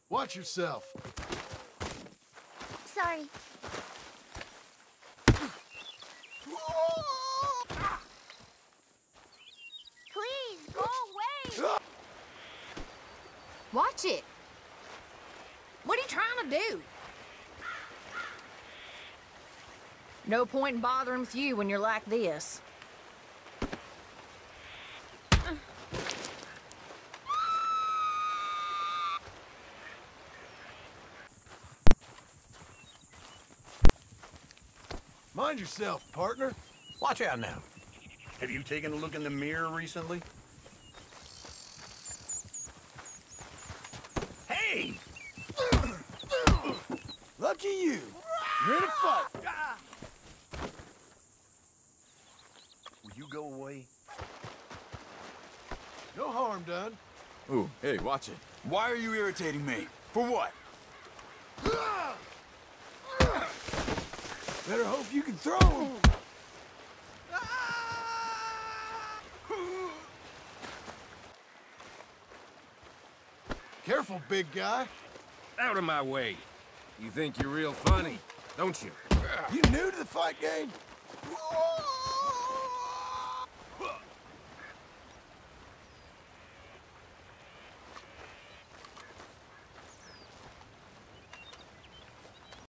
Watch yourself. Sorry. Please, go away! Watch it. What are you trying to do? No point in bothering with you when you're like this. Mind yourself, partner. Watch out now. Have you taken a look in the mirror recently? Hey! Lucky you. You're in a fight. Will you go away? No harm done. Ooh, hey, watch it. Why are you irritating me? For what? Better hope you can throw him. Careful, big guy. Out of my way. You think you're real funny, don't you? You new to the fight game?